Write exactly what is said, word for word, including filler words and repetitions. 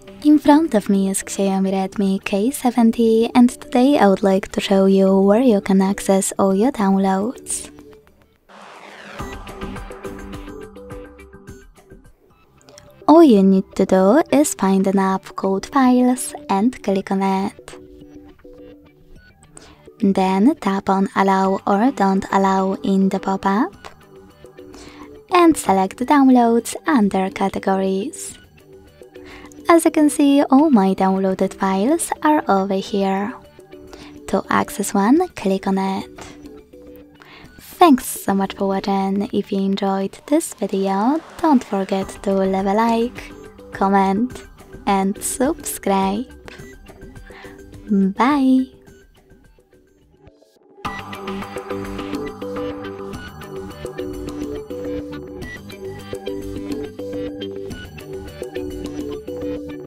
In front of me is Xiaomi Redmi K seventy, and today I would like to show you where you can access all your downloads. All you need to do is find an app called Files and click on it. Then tap on Allow or Don't Allow in the pop-up and select Downloads under Categories. As you can see, all my downloaded files are over here. To access one, click on it. Thanks so much for watching. If you enjoyed this video, don't forget to leave a like, comment and subscribe. Bye!